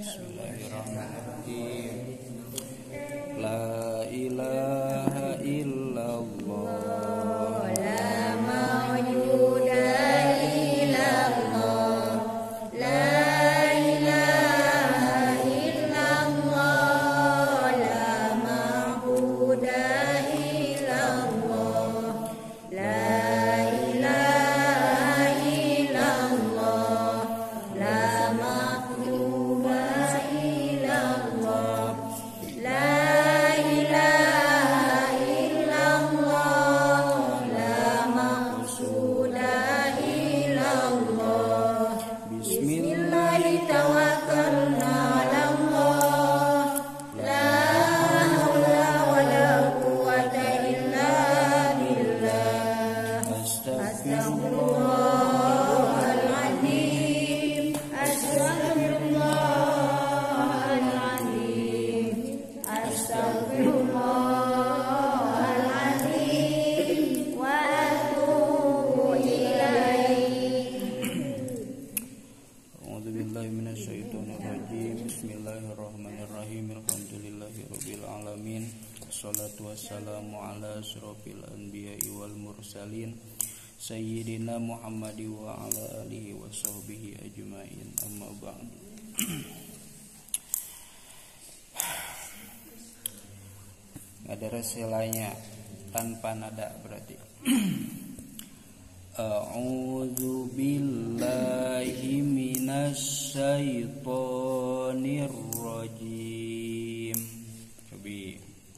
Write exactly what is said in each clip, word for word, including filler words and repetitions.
Bismillahirrahmanirrahim. La ilaha illallah, la mawjuda illallah, la ilaha illallah, la ma'buda illallah, la ilaha illallah, la ma'buda illallah, la ilaha illallah, la maqsuda illallah. Bismillahi tawakkalna 'alallah, la haula wala quwwata illa billah. Astaghfirullahaladzim, astaghfirullahaladzim, astaghfirullahaladzim, wa atubu ilaih. A'udzubillahi minasyaitonirrajim. Bismillahirrahmanirrahim. Alhamdulillahirabbil alamin. Wassalatu wassalamu ala asyrofil anbiya'i wal mursalin sayyidina Muhammadi wa ala alihi wa sahbihi ajmain. Amma ba'd. Ada resilanya tanpa nada berarti. A'udzu billahi minasy syaithanir rajim. Cobi.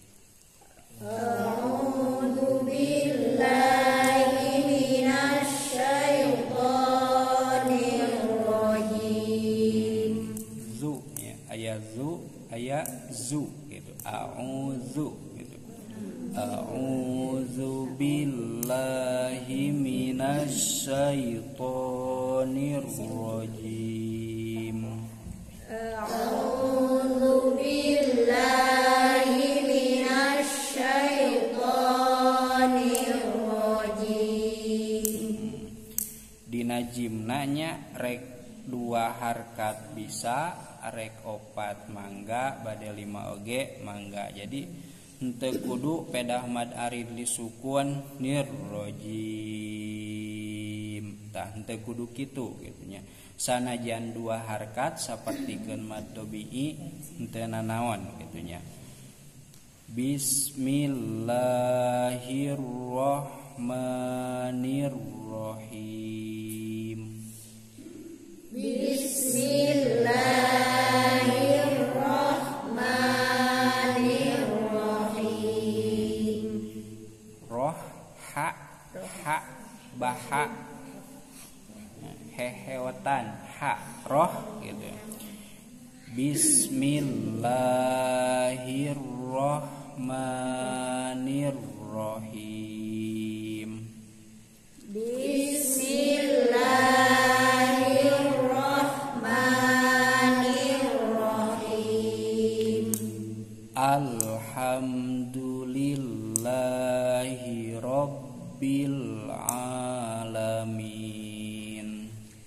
A'udzu billahi minasy syaithanir rajim. Zu ya, aya zu, aya zu gitu. A'udzu gitu. A'udzu billahi minasy syaithanir rajim. A'udzu billahi minasy syaithanir rajim. Dina jimnanya rek dua harkat bisa, rek opat mangga, bade lima oge mangga. Jadi henteu kudu pedah mad arid li sukun nirrojim. Tah henteu kudu kitu gitu nya. Sanajan dua harkat sapertikeun mad tabi'i henteu nanaon gitu nya. Bismillahirrahmanirrahim. Bismillahirrahmanirrahim. Roh ha ha baha hehewetan ha roh gitu. Bismillahirrahmanirrahim. Bismillahirrahmanirrahim. Alhamdulillahi rabbil alamin.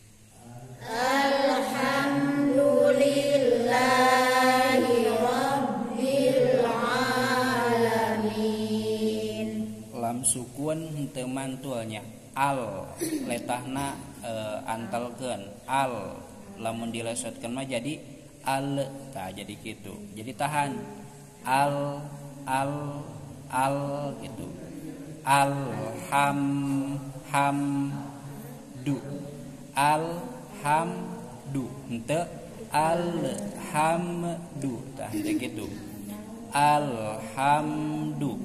Alhamdulillahi rabbil alamin. Lam sukun henteu mantulnya al letahna e, antalkeun al, lamun dilesotkeun mah jadi al, tah jadi gitu. Jadi tahan al al al gitu. Alham ham du alhamdu henteu alhamdu, tah henteu gitu. Alhamdu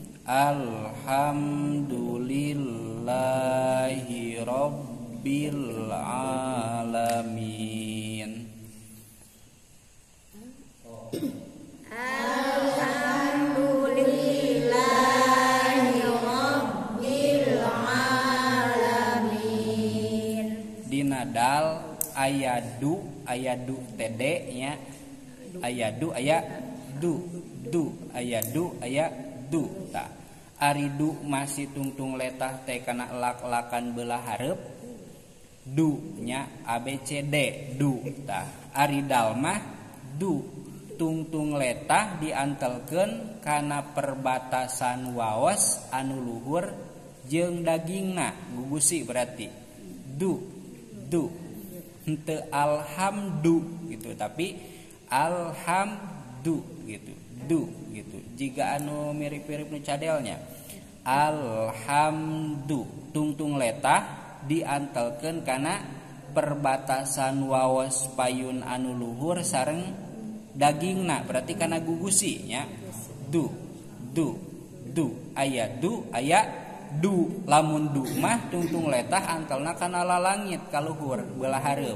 Alhamdulillahi rabbil alamin. Alhamdulillahi rabbil alamin. Dina dal ayadu ayadu tede nya, ayadu aya du du ayadu aya du. Tah ari du masih tungtung letah teh kana lak-lakan belah hareup, du nya A B C D du. Tah ari dal mah du tungtung letah diantelkeun kana perbatasan waos anu luhur jeung dagingna gugusi berarti du du henteu alhamdu gitu tapi alhamdu gitu du gitu jika anu mirip-mirip nu cadelnya alhamdu tungtung letah diantelkeun kana perbatasan waos payun anu luhur sareng dagingna berarti kana gugusi nya du du du aya du aya du lamun du mah tungtung letah antelna kana lalangit kaluhur belah hareup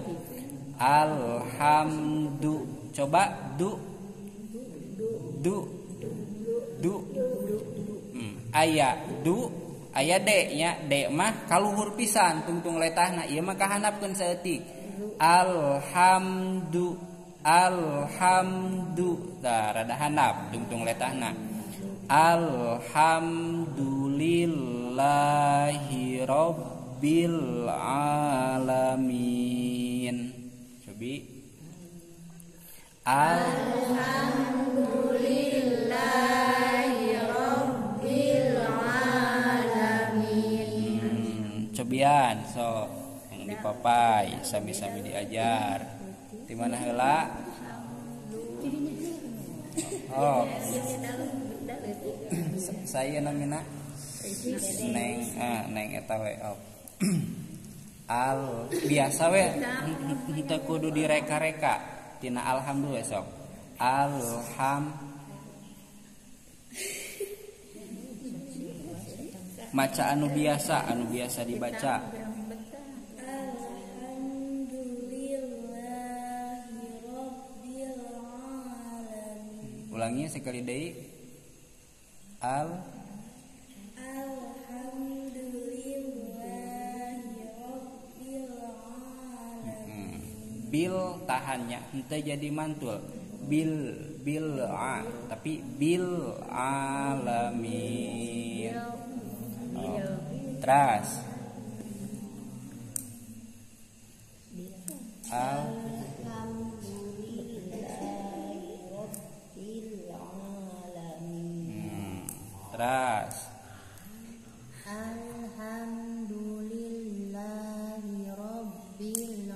alhamdu coba du du du hmm. aya du aya de nya de mah kaluhur pisan tungtung letahna ieu mah kahandapkeun saeutik alhamdu alhamdu tah rada handap tungtung letahna alhamdulillahi rabbil alamin cobi alhamdulillahi rabbil alamin hmm, cobian so yang dipapai sami-sami diajar di mana heula oh saya namina neng ah neng eta we oh. al biasa we henteu kudu direka-reka tina alhamdulillah sok alham maca anu biasa anu biasa dibaca ulangi sekali deui al bil tahannya henteu jadi mantul bil bil a tapi bil alamin oh. Terus al hmm. Terus alhamdulillahi rabbil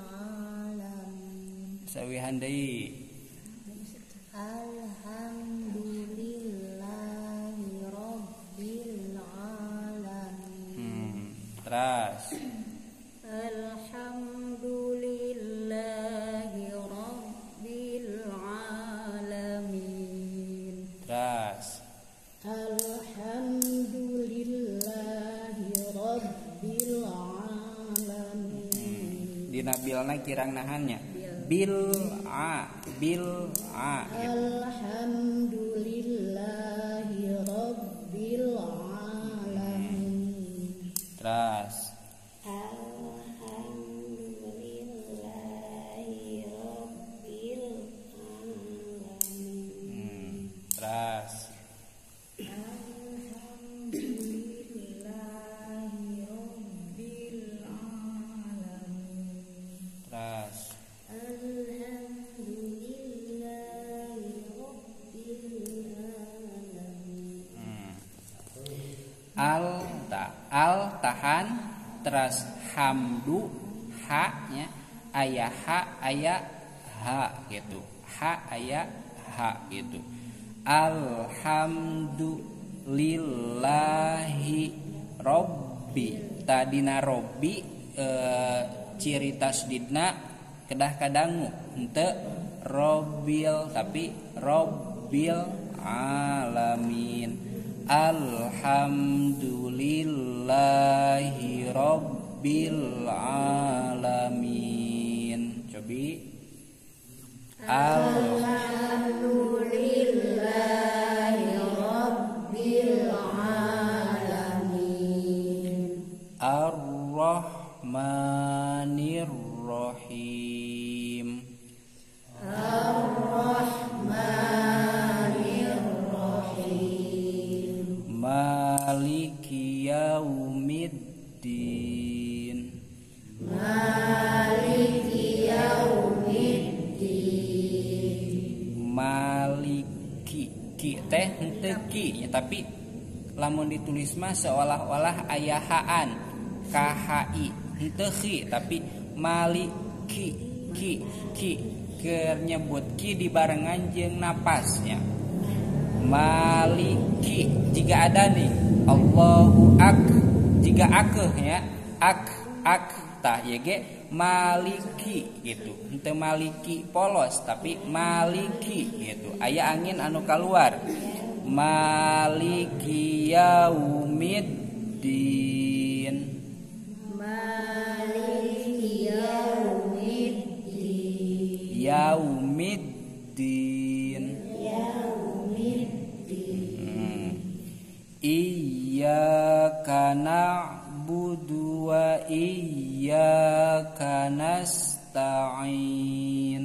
sawihan deui alhamdulillahi rabbil alamin hmm. Terus alhamdulillahi rabbil alamin Terus alhamdulillahi rabbil alamin dina bilna kirang nahannya bil a bil a alhamdulillahi rabbil alamin terus alhamdulillahi rabbil alamin hmm. Terus alhamdulillahi rabbil alamin terus al ta al tahan terus hamdu ha nya aya ha aya ha gitu ha aya ha gitu alhamdulillahi robbi tadina robbi e, ciri tasdidna kedah kadangu henteu robbil tapi robbil alamin alhamdulillahi rabbil alamin cobi alhamdulillahi rabbil alamin ar-rahmanir rahim ar-rahmanir rahim maliki yaumiddin maliki yaumiddin maliki ki teh henteu ki nya, tapi lamun ditulis mah seolah-olah aya haan khai henteu ki tapi maliki ki ki keur nyebut ki dibarengan jeung napasnya. Maliki jika ada nih Allahu ak jika akeh ya ak ak tah ye ge maliki gitu, henteu maliki polos tapi maliki gitu, aya angin anu keluar. Maliki yaumiddin, Maliki yaumiddin, yaumiddin, yaumiddin. hmm. Iyyaka na'budu wa iyyaka nasta'in,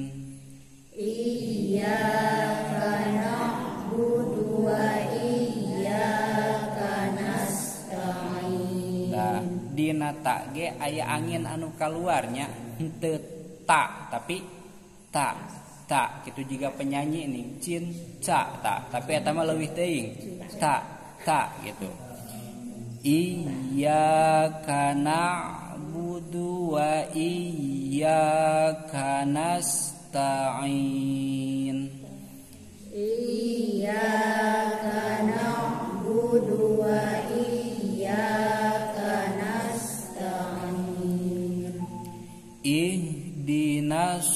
Iyyaka na'budu wa iyyaka nasta'in. nah dina ta ge aya angin anu kaluarnya henteu ta tapi ta ta kitu juga penyanyi nih cinta ta tapi eta mah leuwih teuing ta ta gitu. Iyyaka na'budu wa iyyaka nasta'in, Iyyaka na'budu wa iyyaka nasta'in. ihdinas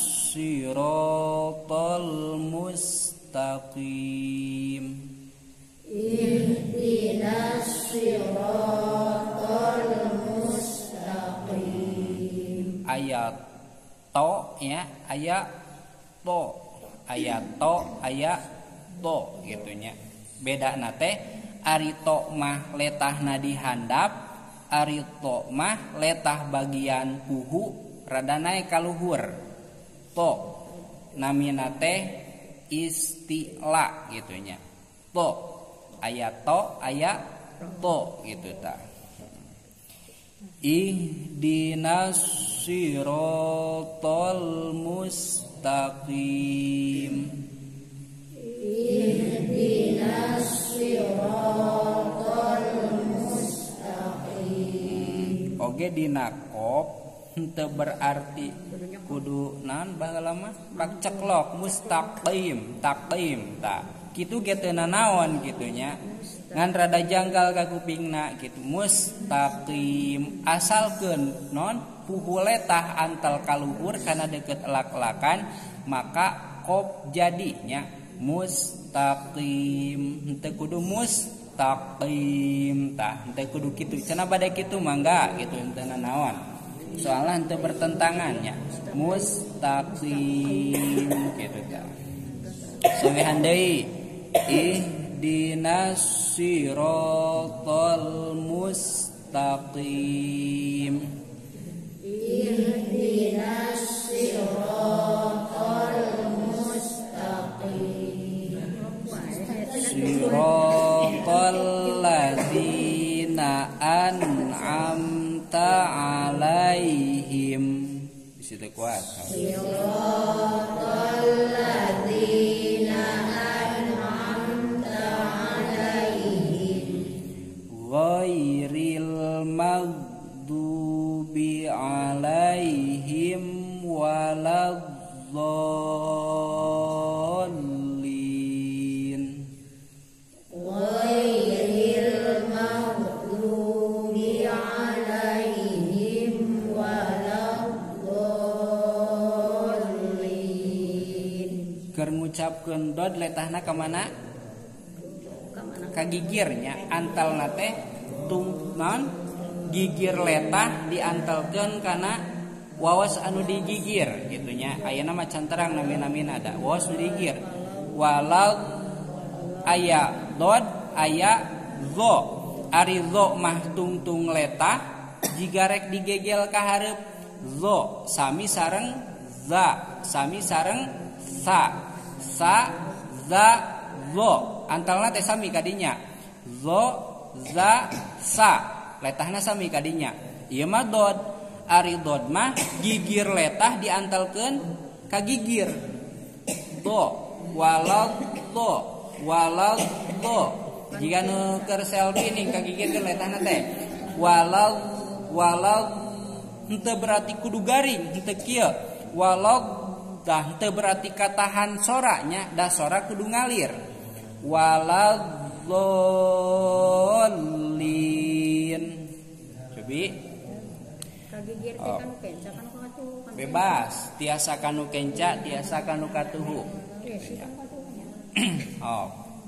siratal mustaqim, Ihdinas siratal mustaqim. ayat to ya ayat to ayat to ayat to gitunya. Beda nate ari to mah letahna di handap, ari to mah letah bagian puhu rada naik ka luhur. To namina teh istila gitunya. To ayat to ayat to gitu ta. Ihdinas siratal mustaqim, Ihdinas siratal mustaqim. oge dina qop henteu berarti kudu naon baheula mah bak ceklok mustaqim taqim ta kitu ge teu nanaon gitunya ngan rada janggal ka kupingna gitu. Mustaqim asalkeun non puhu letah antal kaluhur kana deukeut elak-elakan maka qop jadinya mustaqim, henteu kudu mustaqim tah henteu kudu kitu cenah bade kitu mangga gitu henteu nanaon soalna henteu bertentangannya mustaqim gitu tah. Sawehan deui ihdinas siratal mustaqim, Ihdinas siratal mustaqim. siratal ladzina an'amta alaihim. Di situ kuat. Siratal ladzina an'amta alaihim. Ghairil maghdubi alaihim waladdallin. Ghairil maghdubi alaihim waladdallin. Keur ngucapkeun dod letahna ka mana? Ka gigirnya antalna teh tung non gigir letah diantalkeun kana wawas anu digigir gitunya. Ayeuna mah canterang nami-namina ada wawas nu digigir. Walau aya dod aya zo. Ari zo mah tungtung letah jiga rek digegel ka hareup zo sami sareng za sami sareng sa sa za zo antalna teh sami kadinya zo za sa letahna sami kadinya. Ieu mah dod ari dod mah gigir letah diantalkeun ka gigir do waladdo waladdo jika nu keur selfie nih kagigirkeun letahna teh walad walad henteu berarti kudu garing henteu kieu walad dah henteu berarti katahan soranya dah sora kudu ngalir waladdallin cobi kagigir teh kan kenca kan katuh kan bebas tiasa kanu kenca tiasa kanu katuhu oh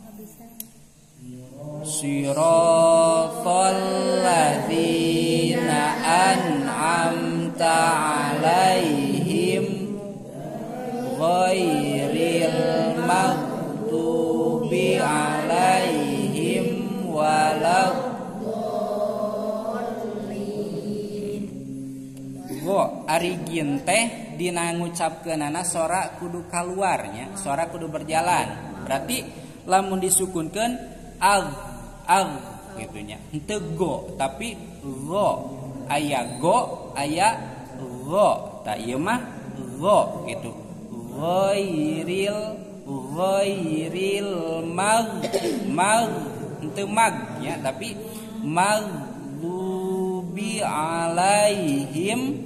siratal ladzina an'amta 'alaihim ghairil maghdubi 'alaihim waladdallin. Go ari gin teh dina ngucapkeunana sora kudu kaluarnya, sora kudu berjalan. Berarti lamun disukunkeun ag ag gitunya henteu go tapi go aya go aya go ta ieu mah go gitu ghairil ghairil mag mag henteu mag ya tapi maghdubi alaihim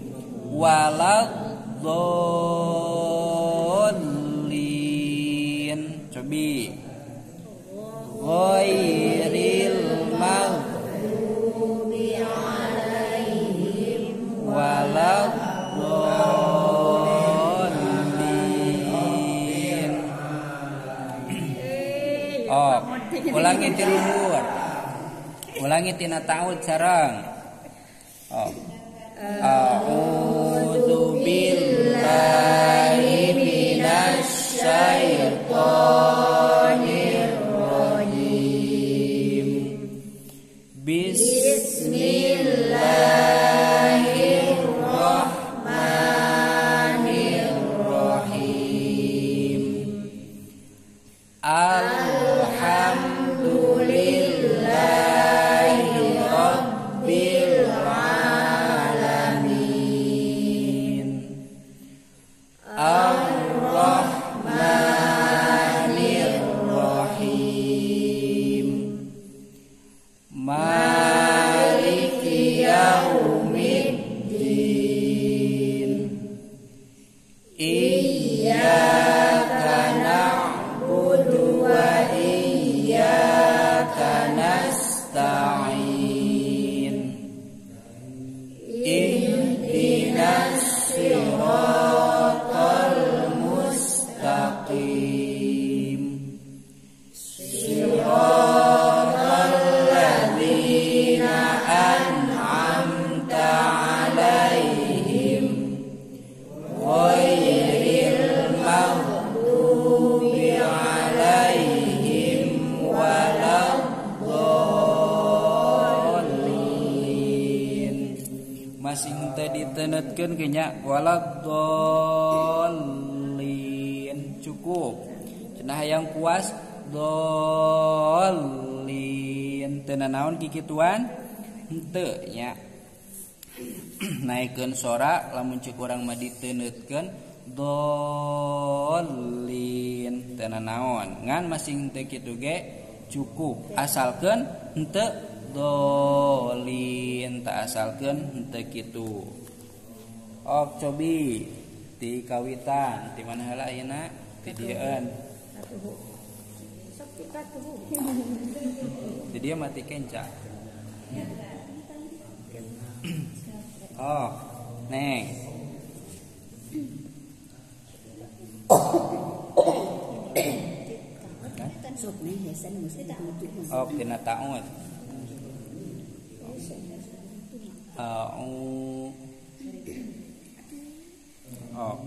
waladdallin cobi ghairil maghdubi alaihim waladdallin. Oh, ulangi ti luhur. Ulangi tina ta'ud sareng. Oh. A'udzu billahi minasy syaithanir Bismillahirrahmanirrahim. Alhamdulillahi rabbil alamin. Ar-Rahmanirrahim. Maliki yaumiddin. Iyyaka na'budu wa iyyaka nasta'in. Ihdinas siratal mustaqim. Siratal ladzina an'amta 'alaihim ghairil maghdubi 'alaihim waladdallin. Masih henteu diteunetkeun ge nya waladdallin cukup. Cenah hayang puas dolin teu naon kikituan henteu nya. Naikeun sora lamun ceuk urang mah diteunetkeun dolin teu naon ngan masing teu kitu ge cukup asalkeun henteu dolin ta asalkeun henteu kitu. Ok cobi ti kawitan ti mana heula ayeuna ti dieun ti dia mati kenca. Oh, neng. Oh, tina ta'ud. A'u. Oh.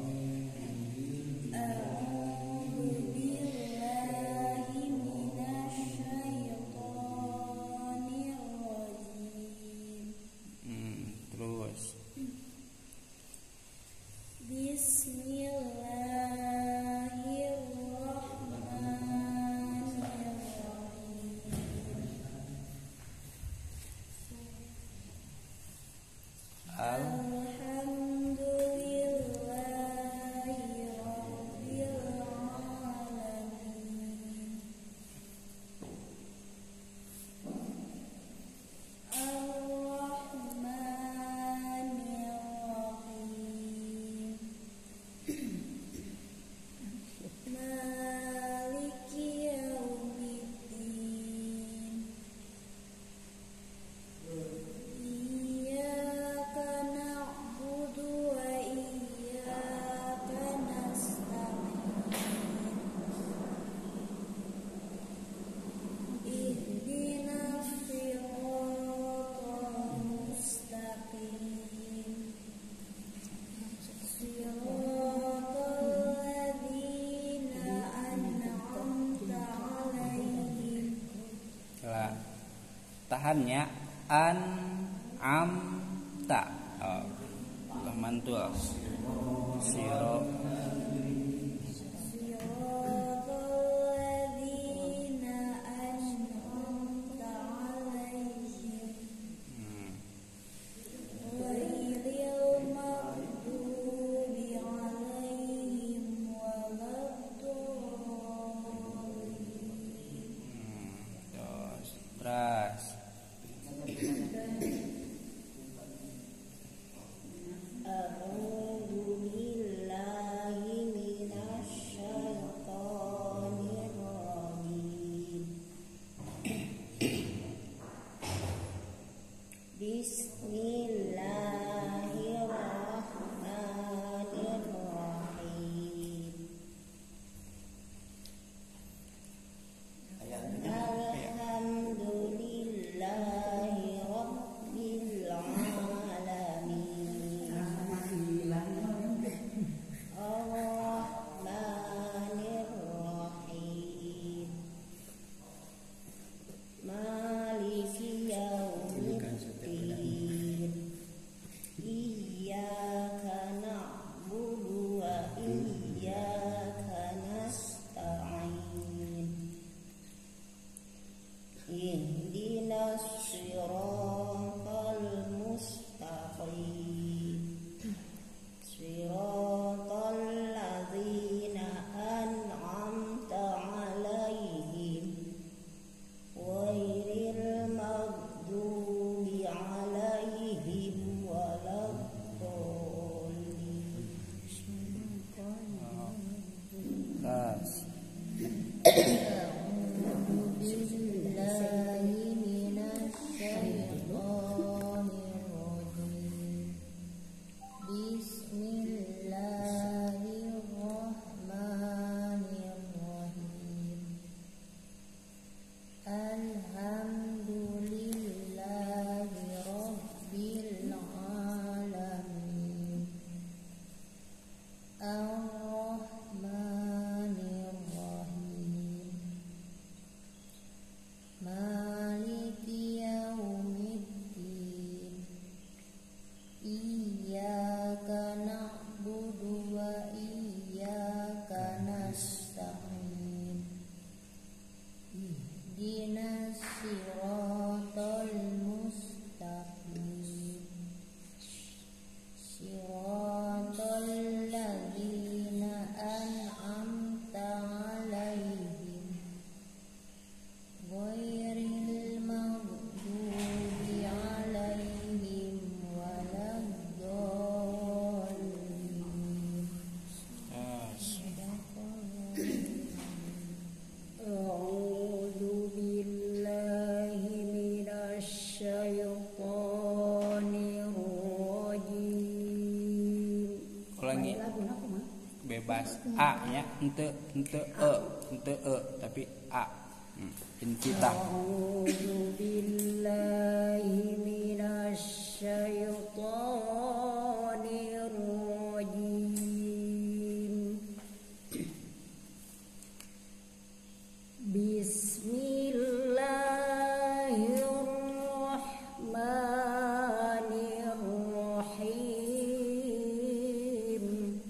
fatahannya an am ta. Oh, mantul. Siro bebas a nya ente ente e ente e tapi a hmm. Incita A'udzu billahi minasyaitonir rajim. Bismillahirrahmanirrahim.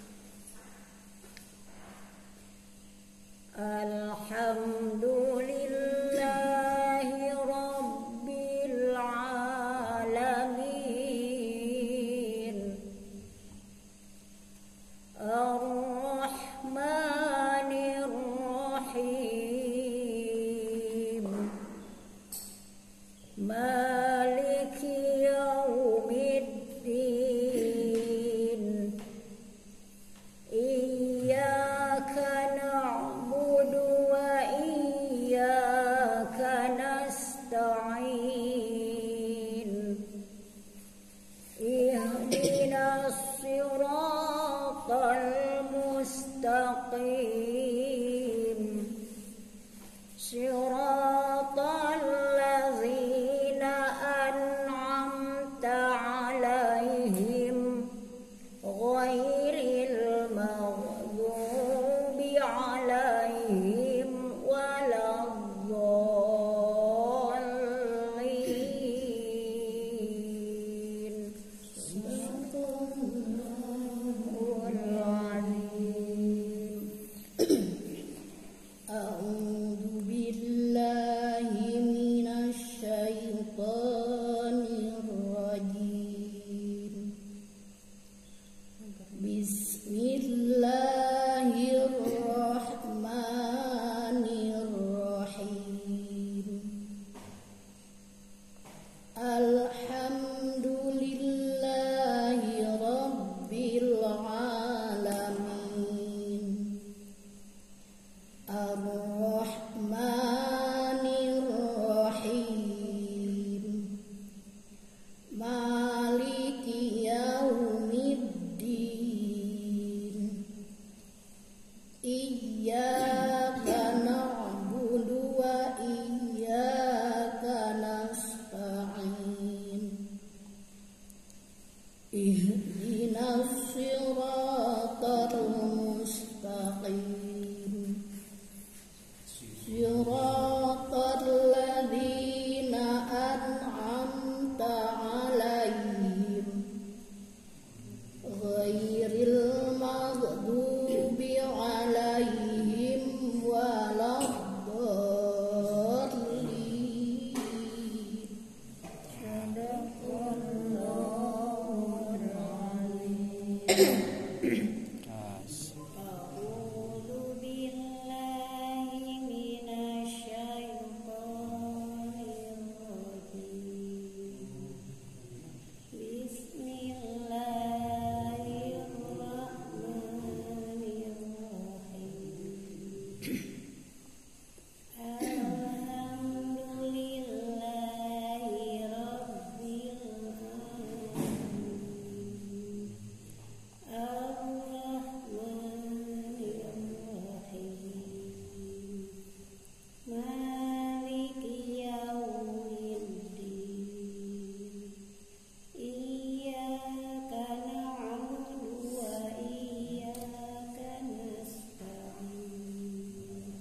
Alhamdulillahi rabbil alamin. Ar-Rahmanir Rahim. Maliki yaumiddin. Iyyaka na'budu wa iyyaka nasta'in. Ihdinas siratal mustaqim. Siratal ladzina an'amta 'alaihim ghairil maghdubi 'alaihim waladdallin. iyyaka na'budu wa iyyaka nasta'in. Ihdinas siratal mustaqim. Siratal ladzina an'amta 'alaihim ghairil maghdubi 'alaihim waladdallin. Sadaqallahul azim. A'udzu billahi minasy syaithanir rajim. Bismillahirrahmanirrahim. Alhamdulillahi rabbil alamin. Ar-Rahmanir-Rahim. Maliki yaumiddin. Iyyaka na'budu wa iyyaka nasta'in.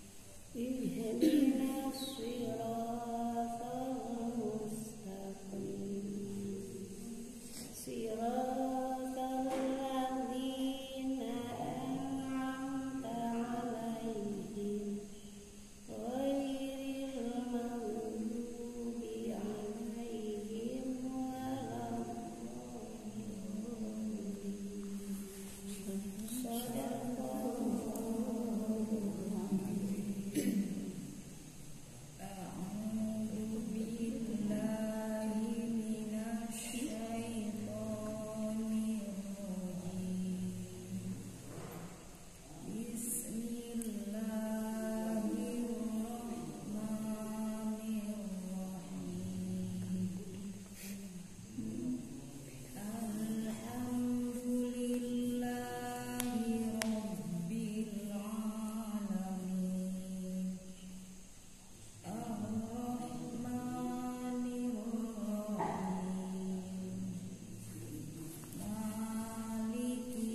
Ihdinas siratal mustaqim. Siratal ladzina an'amta 'alaihim ghairil maghdubi 'alaihim waladdallin. Shadaqallahul azim. A'udzu billahi minasy syaithanir rajim. Bismillahirrahmanirrahim. Alhamdulillahi rabbil alamin. Ar-Rahmanir-Rahim. Maliki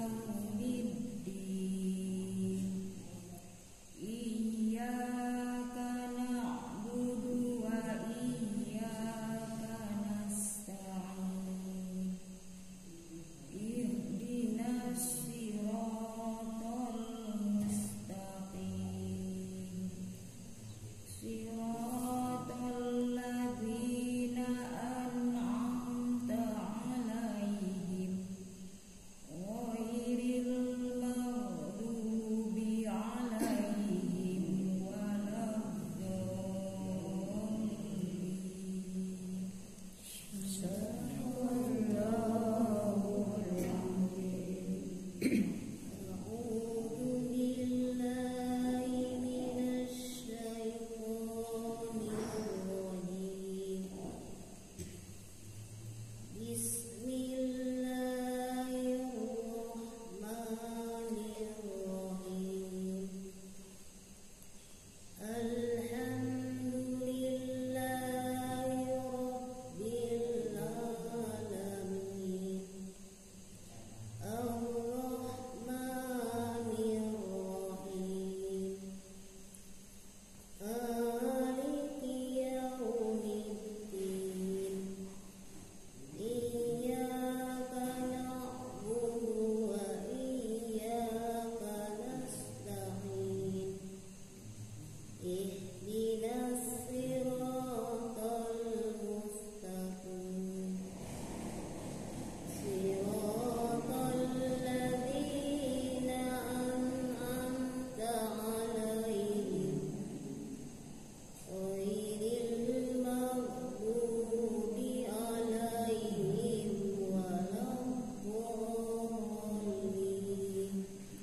yaumiddin. Iyyaka na'budu wa iyyaka nasta'in. Ihdinas siratal mustaqim. Siratal ladzina an'amta 'alaihim ghairil maghdubi 'alaihim waladdallin. Sadaqallahul azim. A'udzu billahi minasy syaithanir rajim. Bismillahirrahmanirrahim. Alhamdulillahi rabbil alamin. Ar-Rahmanir-Rahim. Maliki yaumiddin. Iyyaka na'budu wa iyyaka nasta'in. Ihdinas siratal mustaqim. Siratal ladzina an'amta 'alaihim ghairil maghdubi 'alaihim waladdallin.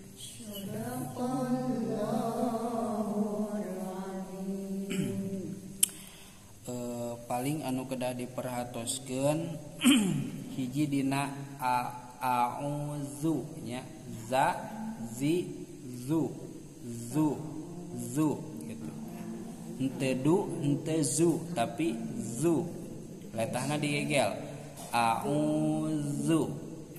Shadaqallahul azim. Eh, paling anu kedah diperhatoskeun hiji dina a auzu nya za zi zu zu zu gitu. Henteu du henteu zu tapi zu letahna digegel auzu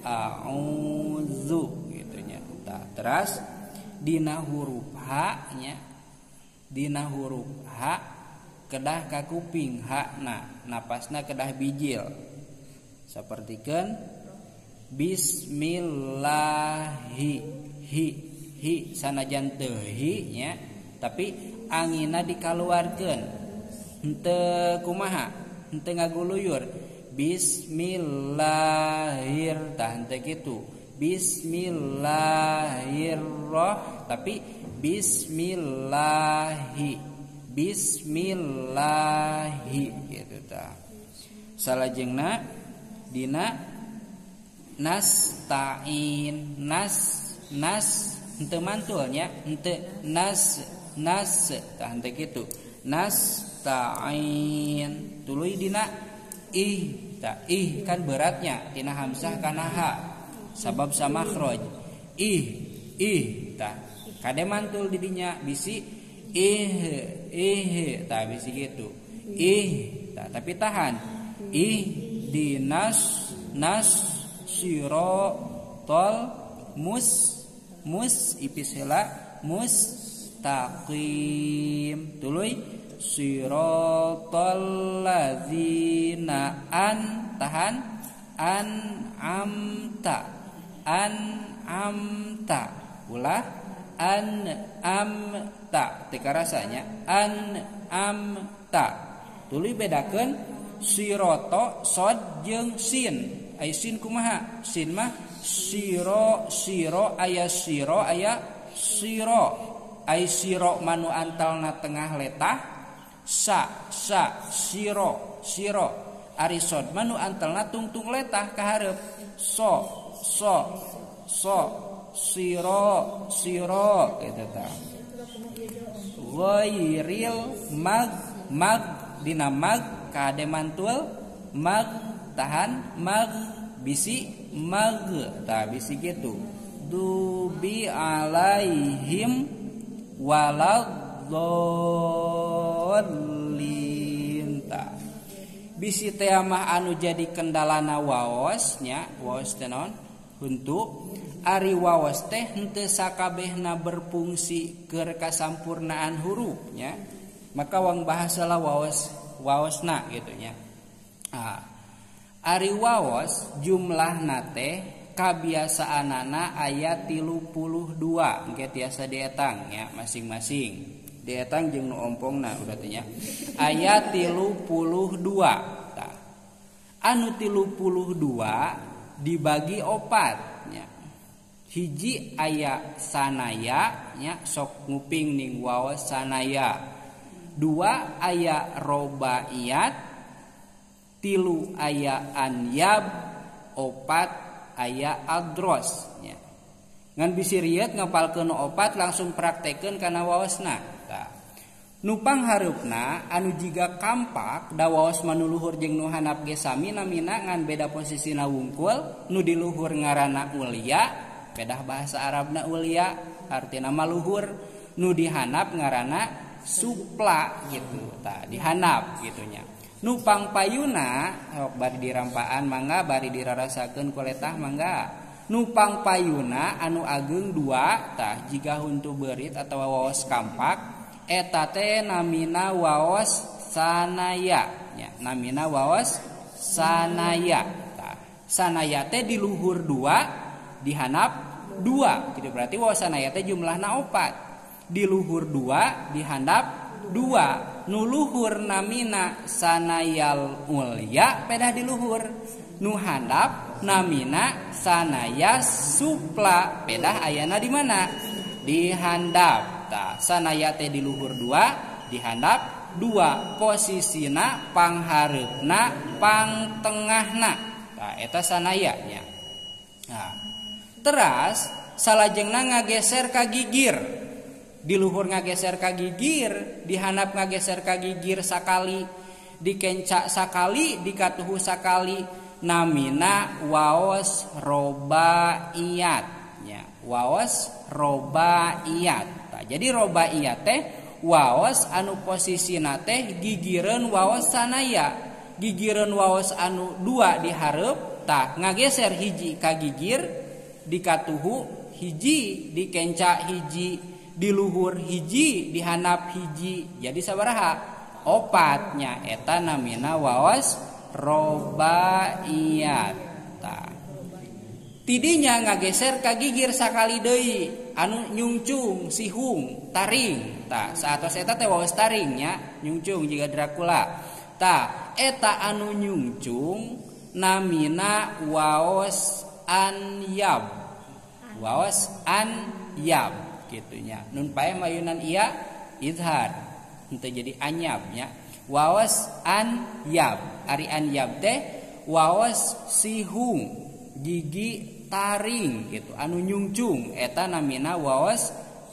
auzu gitu nya. Tah terus dina huruf ha nya dina huruf ha kedah ka kuping hakna napasna kedah bijil sapertikeun bismillahi hi hi sanajan teu hi nya tapi angina dikaluarkeun henteu kumaha henteu ngaguluyur bismillahir tah henteu kitu bismillahirrah tapi bismillahi bismillahi gitu tah salajengna dina nasta'in nas nas henteu mantul nya henteu nas nas tah henteu kitu nasta'in tuluy dina ih tah ih kan beratnya tina hamzah kana ha sabab sama makhraj ih ih tah kade mantul di dinya bisi ih ih tah bisi gitu ih tah tapi tahan ih dinas nas siro tol mus mus ipis heula mustaqim tuluy siratal ladzina an tahan an amta an amta ulah an amta teka rasanya an amta tuluy bedakeun siroto sod jeung sin ai sin kumaha sin mah siro siro aya siro aya siro ai siro manu antalna tengah letah sa sa siro siro ari sod manu antalna tungtung letah ka hareup so so so siro siro gitu tah ghairil mag mag dina mag kade mantul mag tahan mag bisi mag tah bisi gitu dubi alaihim waladhdallin tah bisi teh mah anu jadi kendalana waos nya waos teh naon huntu ari waos teh henteu sakabehna berfungsi keur kasampurnaan huruf nya maka wang bahasalah waos waosna gitu nya ah ari waos jumlahna teh kabiasaanana aya tilu puluh dua engke tiasa dietang ya masing-masing dietang jeung nu ompongna udah teh nya aya tilu puluh dua tah anu tilu puluh dua dibagi opat nya hiji aya sanaya nya sok nguping ning waos sanaya dua aya robaiyat tilu aya anyab opat aya adros nya ngan bisi rieut ngapalkeun opat langsung praktekeun kana waosna tah nu panghareupna anu jiga kampak da waos manu luhur jeung nu handap ge sami namina ngan beda posisina wungkul nu di luhur ngaranna ulya pedah bahasa Arabna ulya artina mah luhur nu di handap ngaranna supla gitu tah di handap gitunya nu pangpayuna sok bari dirampaan mangga bari dirarasakeun ku letah mangga nu pangpayuna anu ageung dua tah jiga huntu beurit atawa waos kampak eta teh namina waos sanaya nya namina waos sanaya tah sanaya teh di luhur dua di handap dua gitu berarti waos sanaya teh jumlahna opat di luhur dua di handap dua nu luhur namina sanayal ulya pedah di luhur nu handap namina sanaya supla pedah ayana di mana di handap tah sanaya teh di luhur dua di handap dua posisina panghareupna pangtengahna tah eta sanaya nya nah teras salajengna ngageser ka gigir di luhur ngageser ka gigir di handap ngageser ka gigir sakali di kencak sakali di katuhu sakali namina waos robaiyat nya waos robaiyat. Tah, jadi robaiyat teh waos anu posisina teh gigireun waos sanaya. Gigireun waos anu dua di hareup, tah ngageser hiji ka gigir di katuhu, hiji di kenca, hiji di luhur, hiji di handap, hiji. Jadi sabaraha? Opatnya eta namina waos robaiyat. Tah. Tidinya ngageser ka gigir sakali deui anu nyungcung, sihung, taring. Tah, saatos eta teh waos taring nya, nyungcung jiga Dracula. Tah, eta anu nyungcung namina waos anyab. Waos anyab gitunya. Nun pae mayunan iya izhar. Henteu jadi anyabnya. Waos anyab. Ari anyab teh waos sihung, gigi taring gitu anu nyungcung eta namina waos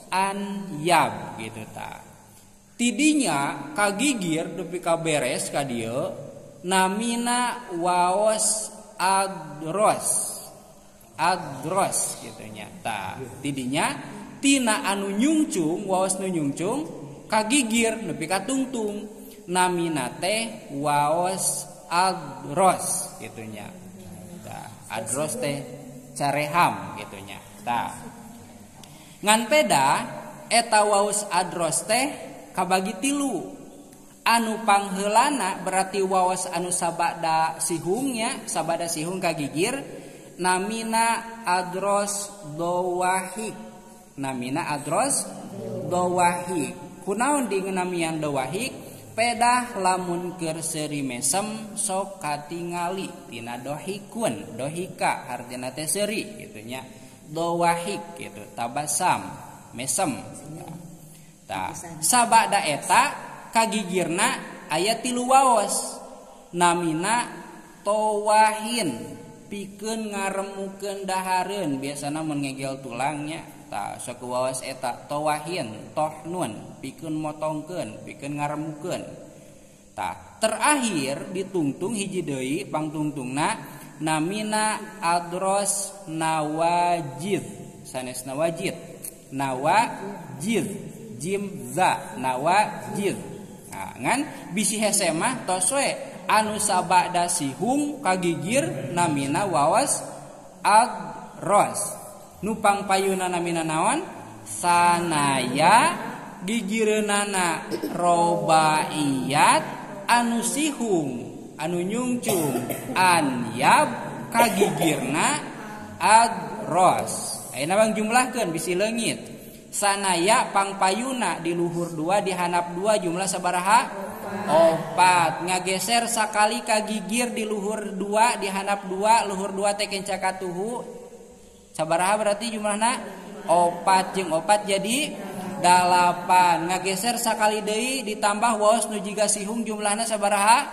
anyab gitu ta. Tidinya kagigir dupi ka beres ka dieu namina waos adros. Adros gitunya. Tah, tidinya tina anu nyungcung waos nu nyungcung kagigir nepi ka tungtung namina teh waos adros gitunya. Tah, adros teh careham gitunya. Tah. Ngan peda eta waos adros teh kabagi tilu. Anu pangheulana berarti waos anu sabada sihungnya, sabada sihung kagigir namina adros dowahik. Namina adros dowahik. Kunaon dinamian dowahik? Pedah lamun keur seuri mesem sok katingali tina dohikun, dohika artina teh seuri kitu nya. Dowahik gitu, tabasam, mesem. Tah, sabada eta kagigirna aya tilu waos. Namina towahin. Pikeun ngaremukeun dahareun biasana mun ngegel tulangnya. Tah, sok waos eta towahin, tohnun, pikeun motongkeun, pikeun ngaremukeun. Tah, terakhir ditungtung hiji deui pangtungtungna namina adros nawajid. Sanes nawajid. Nawajid, jim za, nawajid. Nah, ngan bisi hese mah tos we anu sabada sihung kagigir namina waos adros. Nupang payuna namina naon? Sanaya. Gigireunana robaiyat. Anu sihung anu nyungcung anyab kagigirna adros. Ayeuna bang jumlahkeun bisi leungit. Sanaya pangpayuna di luhur dua di handap dua jumlah sabaraha? Opat. Ngageser sakali kagigir di luhur dua di handap dua, luhur dua teh kenca katuhu. Sabaraha berarti jumlahna? Opat jeung opat jadi dalapan. Ngageser sakali deui ditambah waos nu jiga sihung jumlahna sabaraha?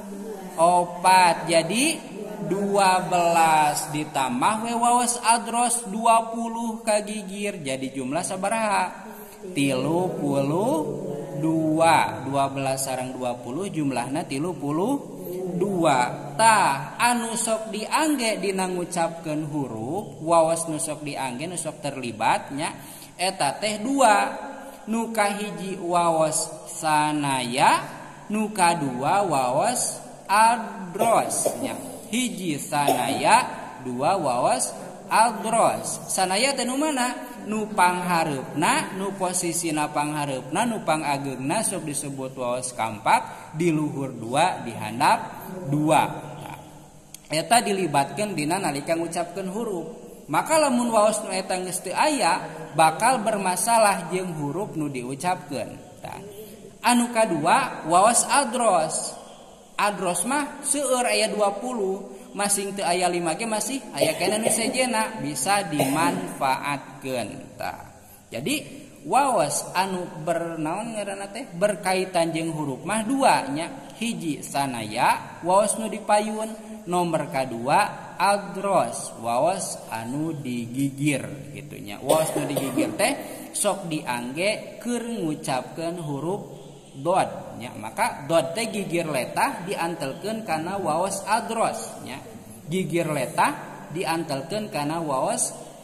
Opat jadi dua belas ditambah we waos adros dua puluh kagigir jadi jumlah sabaraha? Tilu puluh dua. Dua belas sareng dua puluh jumlahna tilu puluh dua. Tah, anu sok diangge dina ngucapkeun huruf waos nu sok diangge nu sok terlibat nya eta teh dua. Nu kahiji waos sanaya, nu kadua waos adros nya. Hiji sanaya, dua waos adros. Sanaya teh nu mana? Nu panghareupna, nu posisina panghareupna, nu pangageungna sok disebut waos kampak di luhur dua di handap dua. Nah, eta dilibatkeun dina nalika ngucapkeun huruf. Maka lamun waos nu eta geus teu aya bakal bermasalah jeung huruf nu diucapkeun. Nah, anu kadua waos adros. Adros mah seueur aya dua puluh. Masing teu aya lima ge masih aya kana nu sejena bisa dimanfaatkeun. Tah. Jadi waos anu bernaon ngaranna teh berkaitan jeung huruf mah dua nya. Hiji sanaya waos nu dipayun, nomor kadua adros waos anu digigir kitu nya. Waos nu digigir teh sok diangge keur ngucapkeun huruf dod nya. Maka dod teh gigir letah diantelkeun kana waos adros nya. Gigir letah diantelkeun kana waos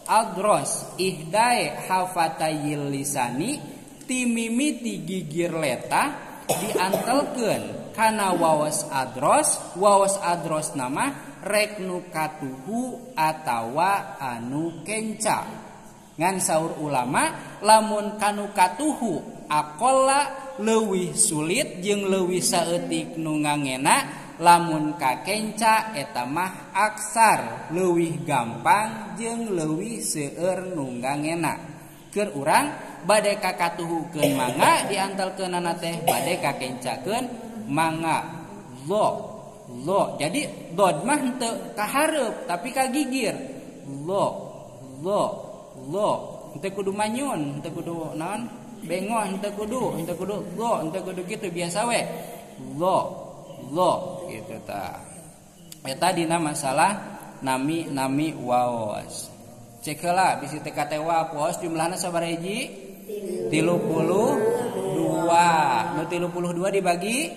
adros ihdae hafatayil lisani timimiti gigir leta diantelkeun kana waos adros. Waos adros nama rek nu katuhu atawa anu kenca. Ngan saur ulama lamun kanu katuhu aqalla leuwih sulit jeung leuwih saeutik nu ngangena, lamun ka kenca eta mah aksar leuwih gampang jeung leuwih seueur nu ngangena. Keur urang bade ka katuhukeun mangga diantelkeunana teh bade ka kencakeun mangga. Lo lo jadi dod mah henteu kahareup tapi ka gigir. Lo lo lo henteu kudu manyun, henteu kudu naon bengoh, henteu kudu henteu kudu lo henteu kudu kitu biasa we. Lo lo gitu ta. Eta dina masalah nami nami waos. Cek heula bisi teh katewa waos jumlahna sabaraha hiji? tilu puluh dua. Nu tilu puluh dua dibagi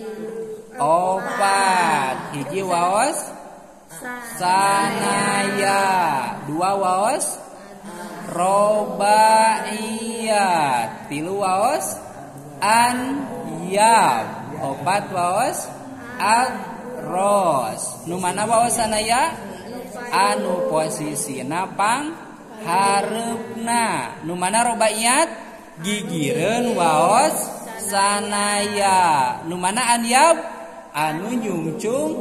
opat. Hiji waos sanaya, dua waos robaiyat, tilu waos anyab, opat waos adros. Nu mana waos sanaya? Anu posisina pang hareupna. Nu mana robaiyat? Gigireun waos sanaya. Nu mana anyab? Anu nyungcung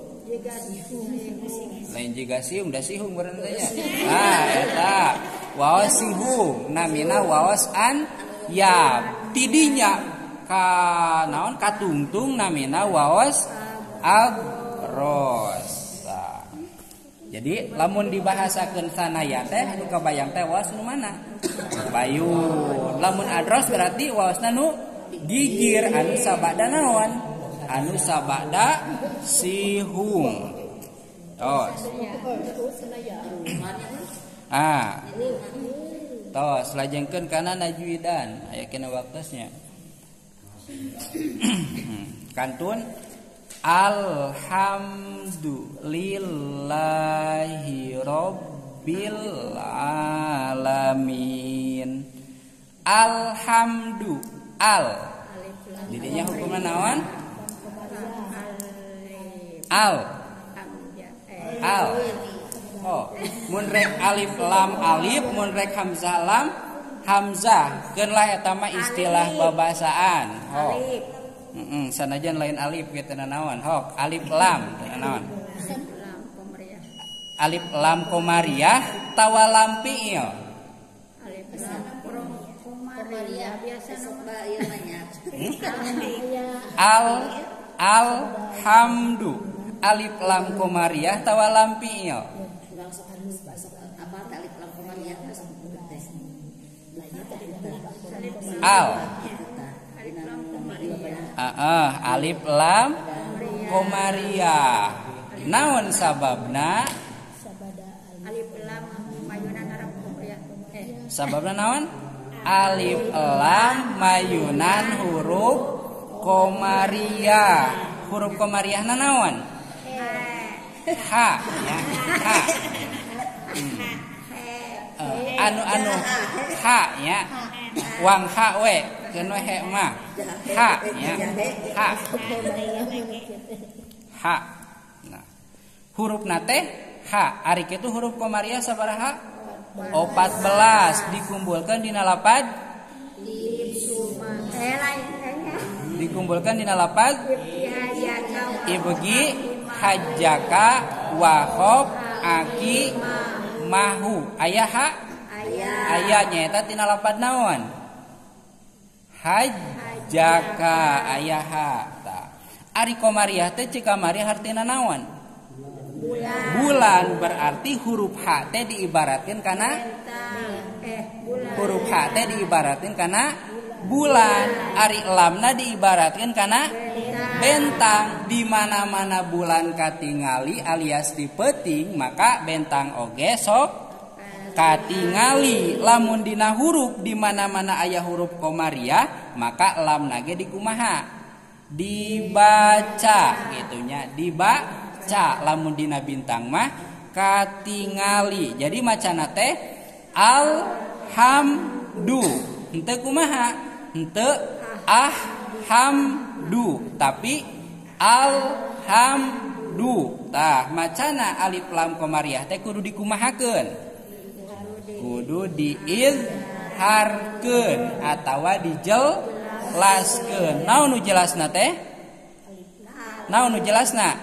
lain jiga siung da sihung beureun teh nya. Nah eta waos sihung namina waos anyab. Tidinya ka naon katungtung namina waos adros. Jadi lamun dibahasakeun sanaya teh anu kabayang teh waos nu mana? Bayun. Lamun adros berarti waosna nu gigir anu sabada naon? Anu sabada sihung. Tos. Ah. Tos lajengkeun kana najwidan aya kena waktosnya. Kantun alhamdulillahi rabbil alamin. Alhamdu al didinya hukumna naon? Al al oh mun rek alif lam alif, mun rek hamzah lam hamzah keun lah eta mah istilah babasaan. Oh heeh sanajan lain alif kitu naon hok alif lam naon alif lam komariah tawalam fiil alif lam komariah biasa sok ieu nanya al alhamdu alif lam komariah tawalam fiil al Heeh, alif lam komariah. Naon sababna? Alif lam mayunan Arab komariah. Eh, sababna naon? Alif lam mayunan huruf komariah. Huruf komariahna naon? Ha, ya. Ha. Hmm. Uh, anu anu ha ya. Wang ha we. Keun he mah ha ya ha ha. Nah huruf nate ha ari kitu huruf komariah sabaraha? Opat belas dikumpulkan dina lapad dikumpulkan dina lapad ibegi hajjaka wahob aki mahu. Aya ha aya nyaeta tina lapad naon? Hajjaka ayaha ta. Ari komariah teh cika mariah artina naon? Bulan. Bulan berarti huruf H teh diibaratkeun kana eh bulan. Huruf H teh diibaratkeun kana bulan. Ari lamna diibaratkeun kana bentang. Di mana-mana bulan katingali alias dipeuting maka bentang oge sok katingali. Lamun dina huruf di mana-mana aya huruf komariah maka lam nage dikumaha? Dibaca gitunya, dibaca. Lamun dina bintang mah katingali. Jadi macana teh alhamdu. Henteu kumaha? Henteu ahhamdu, tapi alhamdu. Tah macana alif lam komariah teh kudu dikumahakeun? Kudu diizharkeun atawa dijelaskeun. Naon nu jelasna teh? Naon nu jelasna?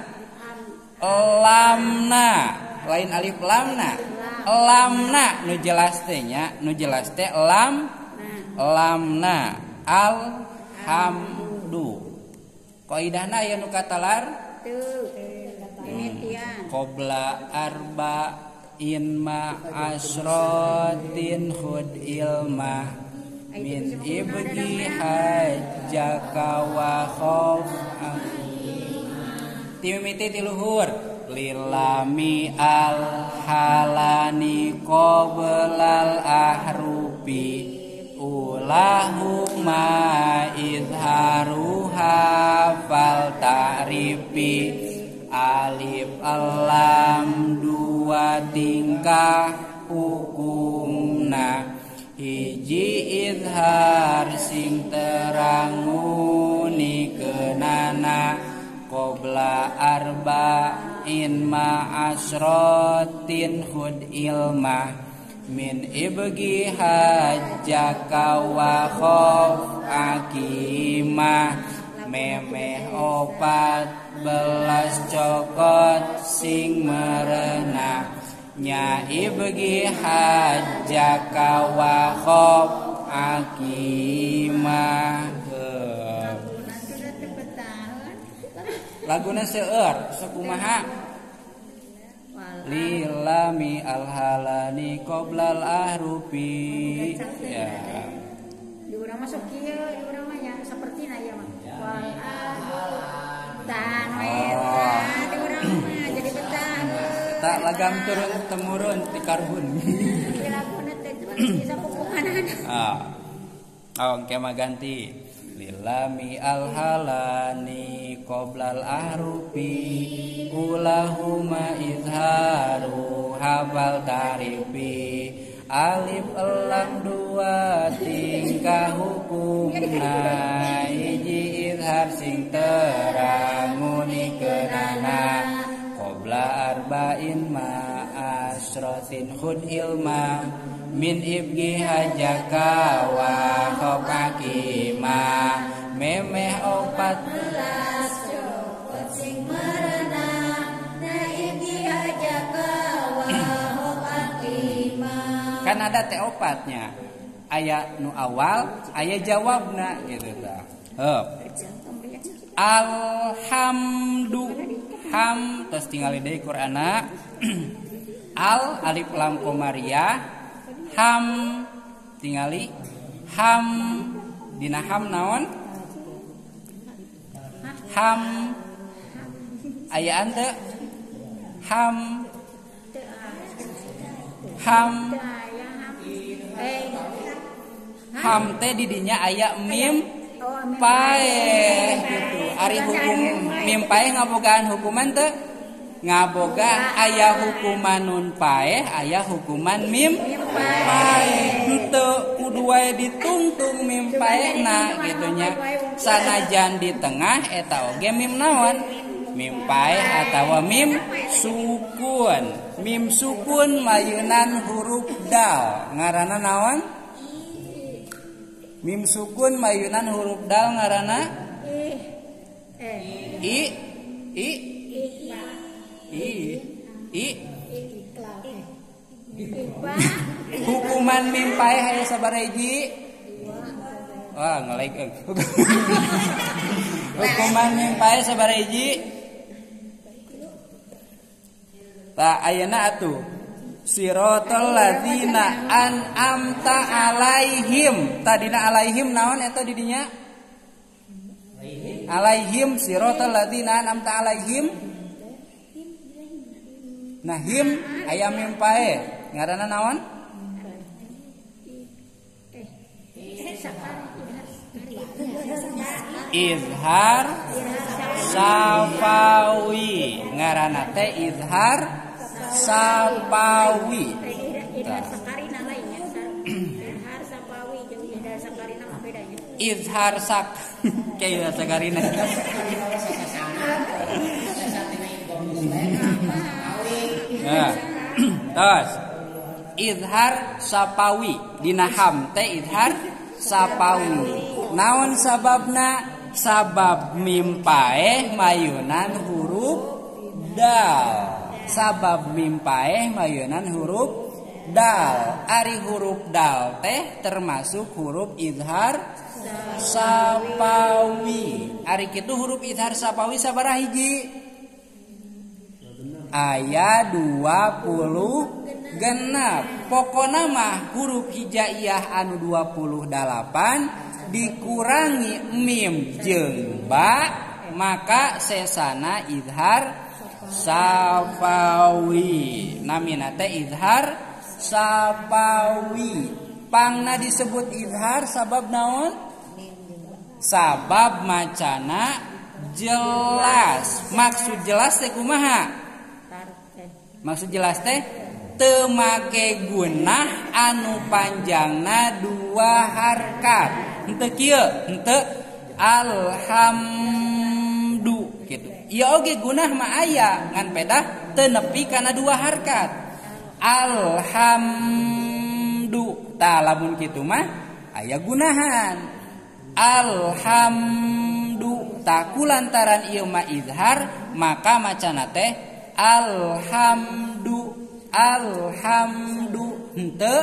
Lamna, lain alif lamna. Lamna nu jelas teh nya, nu jelas teh lam lamna alhamdu. Qaidahna aya nu katalar Tuh, penelitian. Qobla arba in ma asrotin hud ilma min ibgi hajjaka wa khof timimiti tiluhur lilami al halani qoblal ahrupi ulahuma idharuha fal ta'rifi alif alam dua tingkah hukumna hiji idhar sing teranguni kenana qobla arba'in ma asrotin hud ilmah min ibgi hajjaka wa khof akimah memeh opat belas cokot sing merenah nya ibgi hajjaka wa khof akimah. Laguna seueur sakumaha lilami alhalani qoblal ahrufi ya Di urang masuk kieu, di urang mah nya sapertina aya mah. Wal tan eta di urang mah jadi betah. tak lagam turun temurun ti karhun. Dilakuna teh bisa pupunganan. Ah. Oh, engke mah ganti lilami alhalani qoblal ahrufi ulahuma izharu hafal tarifi alif elam dua tingkah hukumna hiji izhar sing teranguni kenana qobla arba'in ma asrotin hud ilma min ibgi hajaka wa khofakima memeh opat belas cokot sing merenah na ibgi hajaka wa khofakima. Kan ada teh opatnya aya nu awal aya jawabna gitu tah. Heup. Alhamdu ham terus tinggal deui Qur'ana al alif lam komariah ham tingali ham dina ham naon ham ayaan teu ham ham ham teh di dinya aya mim paeh gitu ari hukum mim paeh ngabogaan hukuman teu ngaboga aya hukuman nun paeh aya hukuman mim paeh henteu kudu wae ditungtung mim paehna gitunya sanajan di tengah eta oge mim naon mim paeh atawa mim sukun mim sukun mayeunan huruf dal ngaranna naon mim sukun mayeunan huruf dal ngaranna i i I I hukuman mim paeh aya sabaraha hiji? Wah, ngelaik euy. Hukuman mim paeh sabaraha hiji? Ta ayeuna atuh siratal ladzina an'amta alaihim. Tadina alaihim naon eta di dinya? Alaihim siratal ladzina an'amta alaihim. Nah him ayam mim paeh ngaranna naon? Izhar safawi ngaranna teh izhar sapawi. Idhar sakarina lainnya. Idhar sapawi jeung idhar sakarina apa bedanya? Izhar sak kayak sakarina. Nah, terus izhar sapawi dinaham teh izhar sapawi. Naon sababna? Sabab mim paeh mayunan huruf dal. Sabab mim paeh mayunan huruf dal. Ari huruf dal teh termasuk huruf izhar sapawi. Ari kitu huruf izhar sapawi sabaraha hiji? Aya dua puluh genep. Pokona mah huruf hijaiyah anu dua puluh dalapan dikurangi mim jeung ba, maka sesana izhar sapawi. Namina teh izhar sapawi. Pangna disebut izhar sabab naon? Sabab macana jelas. Maksud jelas teh kumaha? Maksud jelas teh teu make gunah anu panjangna dua harkat. Henteu kieu, henteu alhamdu gitu. Ieu oge gunah mah aya ngan pedah teu nepi kana dua harkat. Alhamdu. Tah lamun kitu mah aya gunahan. Alhamdu. Tah kulantaran ieu mah izhar, maka macana teh alhamdu. Alhamdu. Henteu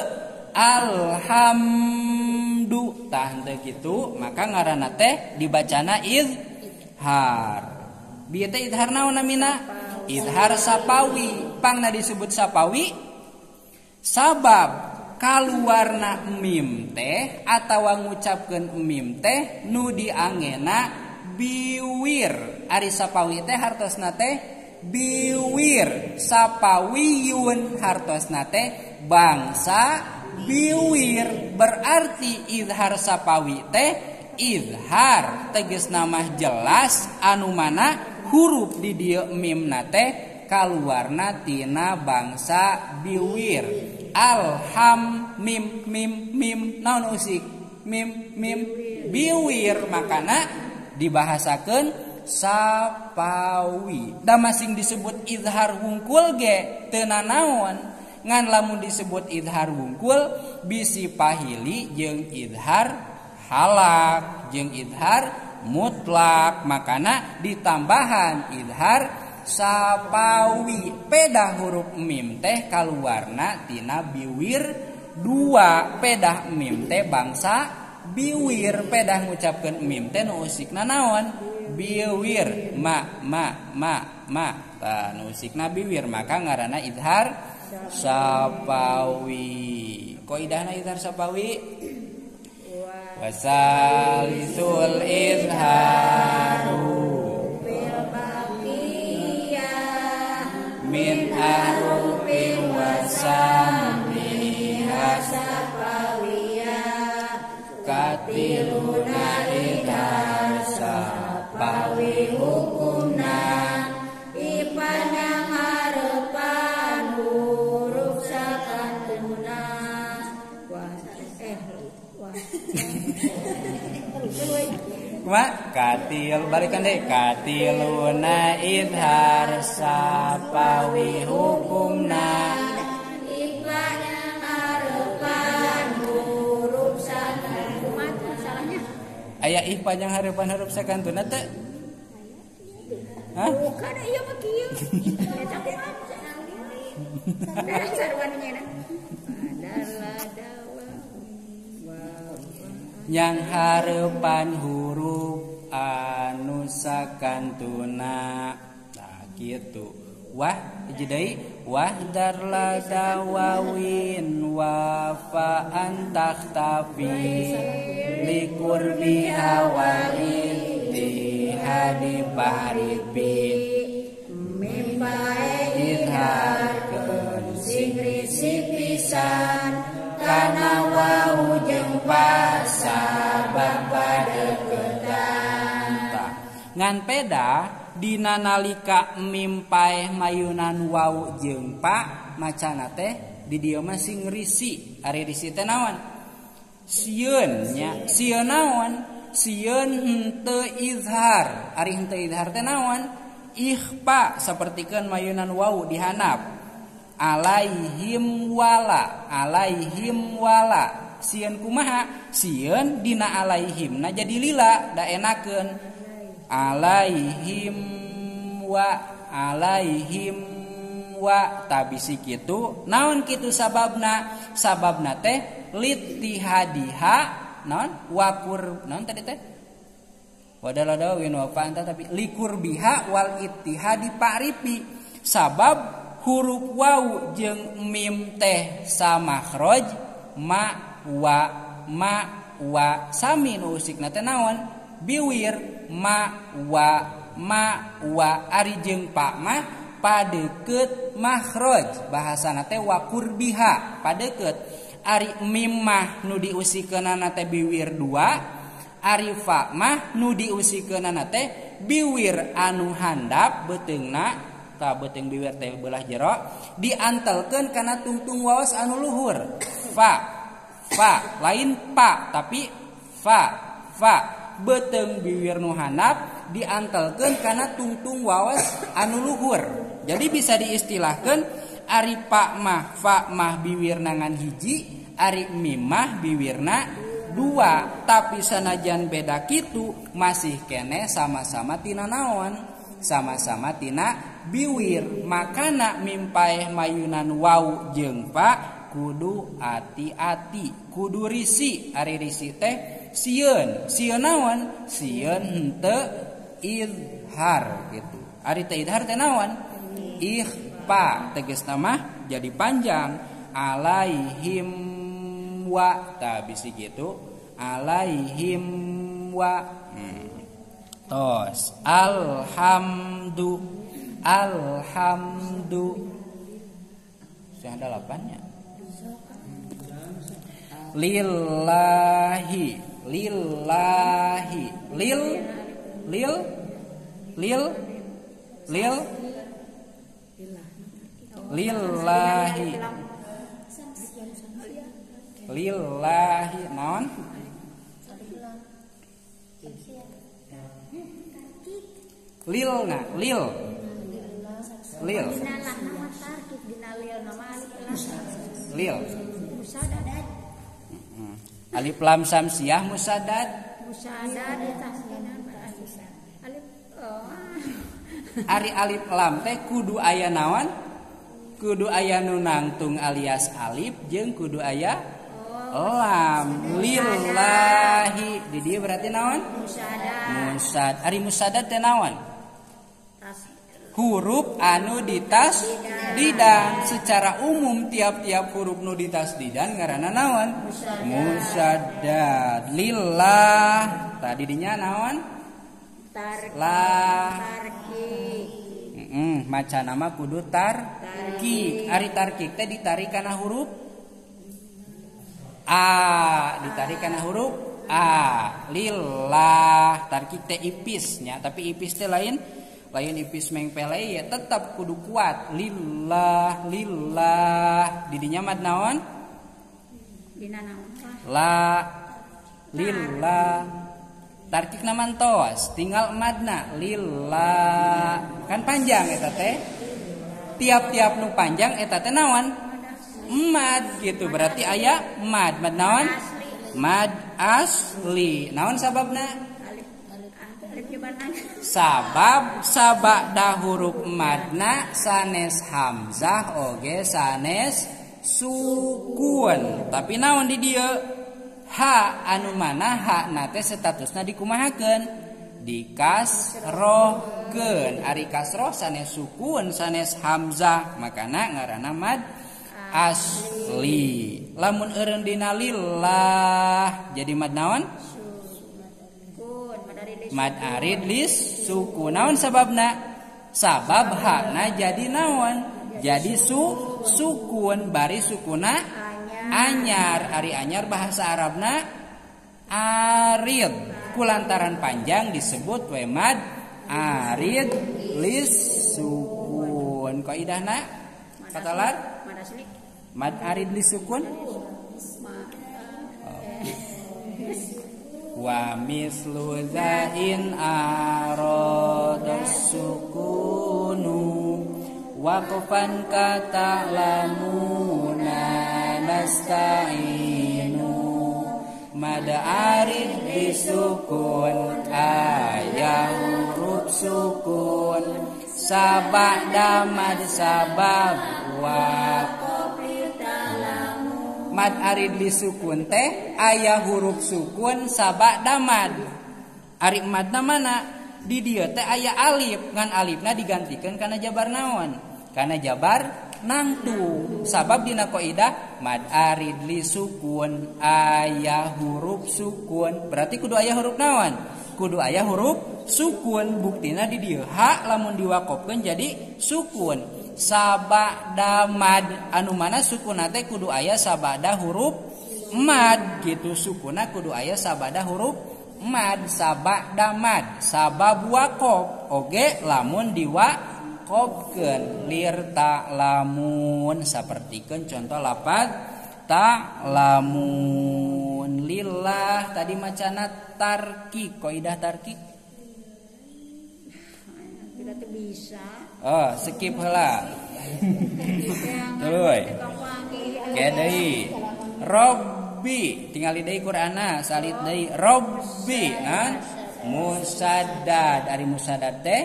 alhamdu. Tah henteu kitu maka ngaranna teh dibacana izhar. Bieu teh izhar naon namina? Izhar sapawi. Pangna disebut sapawi sabab kaluarna mim teh atawa ngucapkeun mim teh nu diangena biwir. Ari sapawi teh hartosna teh biwir. Sapawiyun hartosna teh bangsa biwir. Berarti izhar sapawi teh izhar tegasna mah jelas anu mana huruf di dieu mimna teh kaluarna tina bangsa biwir. Alham mim mim mim naon usik? Mim mim biwir, makana dibahasakeun sapawi. Da masing disebut izhar wungkul ge teu nanaon. Ngan lamun disebut izhar wungkul bisi pahili jeung izhar halak jeung izhar mutlak, makana ditambahan izhar sapawi. Pedah huruf mim teh kaluarna tina biwir dua. Pedah mim teh bangsa biwir. Pedah ngucapkeun mim teh nu usikna naon? Biwir. Ma ma ma ma. Tah nu usikna biwir maka ngaranna izhar sapawi. Qaidahna izhar sapawi wasalisul izharu min arufin wasamiha sapawiyah katiluna idhar sapawi hukumna ipanyang harepan huruf sakantuna Wah, eh, wah. Ma katil balikan deh katiluna idhar sapawi hukumna ipanyang harepan huruf sakantuna. Salahnya aya ih panjang hareupan huruf sakantuna teh. Hah? bukan ieu mah kieu. Eta kumaha cenah diri. Dari sarwannya na. Adalah dawa. Yang hareupan huruf anu sakantuna. Nah kitu. Wah hiji deui wahdar la dawawin wa fa antakhtafi liqurbiha wa ittihadi bahribi Mimpae idharkeun sing pisan kana wau jeung pasabab padeukeutan. Ngan peda dina nalika mimpai mayunan wau jeung pa macana teh di dieu mah sing risi. Ari risi teh naon? Sieun nya. Sieun naon? Sieun henteu izhar. Ari henteu izhar teh naon? Ikhfa sapertikeun mayunan wau dihanap. Alaihim wala, alaihim wala. Sieun kumaha? Sieun dina alaihim na jadi lila, da enakeun. Alaihim wa, alaihim wa, tabisi kitu. Naon kitu sababna? Sababna teh litihadiha, naon? Wakur, naon tadi teh? Wadaladaw win wa anta tapi likur biha wal ittihadi pa'rifi. Sabab huruf waw jeung mim teh samakhraj ma wa ma wa sami nu usikna teh naon? Biwir ma wa ma wa. Ari jeung pa mah padeukeut makhraj, bahasana teh wakur biha padeukeut. Ari mim mah nu diusikeunana teh biwir dua. Ari fa mah nu diusikeunana teh biwir anu handap beteungna, ta beuteung biwir teh belah jero diantelkeun kana tungtung waos anu luhur. Fa, fa lain pa tapi fa, fa beuteung biwir nu handap diantelkeun kana tungtung waos anu luhur. Jadi bisa diistilahkeun ari pa mah fa mah biwirna ngan hiji, ari mim mah biwirna dua, tapi sanajan beda kitu masih kene sama-sama tina naon? Sama-sama tina biwir. Makana mimpaeh mayunan wau jeung pa kudu ati-ati, kudu risi. Ari risi teh sieun. Sieun naon? Sieun henteu izhar gitu. Ari teu izhar teh naon? Ikhfa. Tegasna mah jadi panjang. Alaihim wa, tah bisi gitu. Alaihim wa. hmm. Tos alhamdu, alhamdu sudah ada lapannya. Lillahi, lillahi, lil lil lil lil lillahi, lillahi non lil na lil lil lil alif lam samsiah musadad Musadad alif ari alif lam teh kudu aya naon? Kudu aya nu nangtung alias alif jeung kudu aya lam. Lillahi di dieu berarti naon? musadad. Musad. Ari musadad teh naon? Huruf anu ditas didan. Secara umum tiap-tiap huruf nu ditas didan ngaranna naon? Musaddad. Lillah tadi dinya naon? Lah. Heeh, maca nama kudu tarkik. Ari tarkik teh ditarik kana huruf a, ditarik kana huruf a. Lillah tarkik teh ipisnya, tapi ipis teh lain. Lain ipis mengpele ya tetap kudu kuat. Lillah, lillah. Didinya mad naon? Dina naon? La, lillah. Tarkik naman tos, tinggal madna. Lillah. Kan panjang eta teh. Tiap-tiap nu panjang eta teh naon? Mad gitu. Berarti aya mad. Mad naon? Mad asli. Naon sababna? Sabab sabada huruf madna sanes hamzah oge sanes sukun. Tapi naon di dieu? Ha anu mana ha na teh statusna dikumahakeun? Dikasrohkeun. Ari kasroh sanes sukun sanes hamzah, makana ngaranna mad asli. Lamun eureun dina lillah jadi mad naon? Mad arid lis suku. Naon sababna? Sabab hakna jadi naon? Jadi su sukun bari sukuna anyar. Ari anyar bahasa Arabna arid. Kulantaran panjang disebut we mad arid lis sukun. Qaidahna katalar Mad asli. mad arid lis sukun. Wa mislu zain arodos sukunu waqfan kata lamuna nasta'inu mad arid disukun ayah huruf sukun sabak damad sabab waqf mad arid disukun teh ayah huruf sukun sabak damad. Ari madna mana? Di dieu teh aya alif, ngan alifna digantikeun kana jabar naon? Kana jabar nangtung. Sabab dina qaidah mad arid disukun ayah huruf sukun. Berarti kudu aya huruf naon? Kudu aya huruf sukun. Buktina di dieu ha lamun diwaqofkeun jadi sukun. Sabada mad anu mana sukuna teh kudu aya sabada huruf mad gitu. Sukuna kudu aya sabada huruf mad. Sabada mad sabab waqaf oge lamun diwaqafkeun lir ta lamun sapertikeun contoh lapad ta lamun lillah tadi macana tarki. Qaidah tarki Tidak tuh bisa. oh skip heula. Tuluy. Oke deui. Robbi tinggal deui Qur'ana salit deui Robbi nah musaddad ari musaddad teh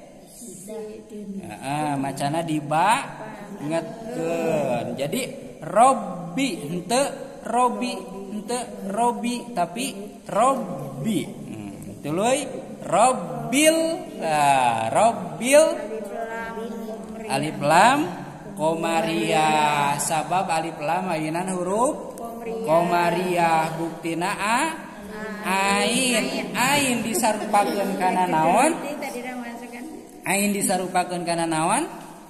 heeh macana dibangetkeun. Jadi Robbi henteu Robbi henteu Robbi tapi Robbi. Hmm. Tuluy Robbil nah, Robbil alif lam komariah sabab alif lam ayeunan huruf komariah buktina a ain ain disarupakeun kana naon? Ain disarupakeun kana naon?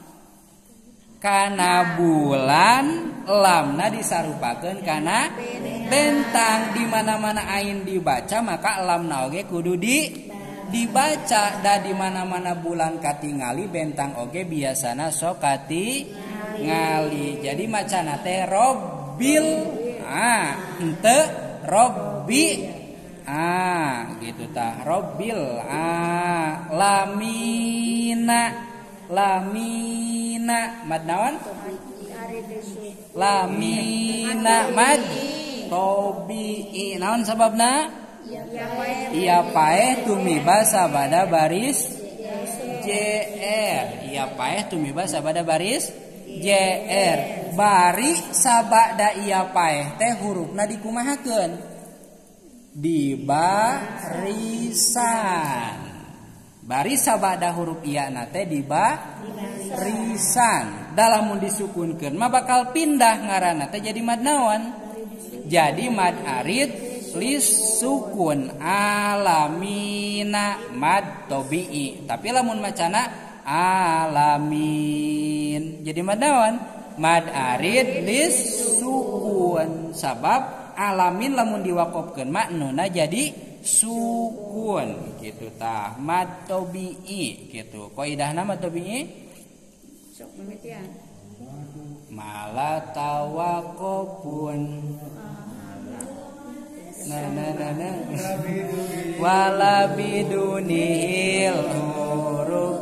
Kana bulan. Lamna disarupakeun kana bentang. Di mana-mana ain dibaca maka lamna oge kudu di dibaca. Da di mana-mana bulan katingali bentang oge biasana sok katingali. Jadi macana teh robbil ah henteu robbi ah gitu tah robbil ah lamina lamina mad naon? Lamina mad tobi'i naon sababna? Iya paeh tumiba sabada baris jr. Iya paeh tumiba sabada baris jr. Bari sabada iya paeh teh hurufna dikumahakeun? Di barisan. Bari sabada huruf iya na teh di barisan. Dalamun disukunkeun mah bakal pindah ngaranna teh jadi mad naon? Jadi mad arid lis sukun alamina mad tobi'i. Tapi lamun macana alamin jadi mad naon? Mad arid lis sukun. Sabab alamin lamun diwaqofkeun mah nuna jadi sukun gitu tah mad tobi'i gitu. Qaidahna mad tobi'i sok pemitian mala tawaqofun na na na na wala bidunihil huruf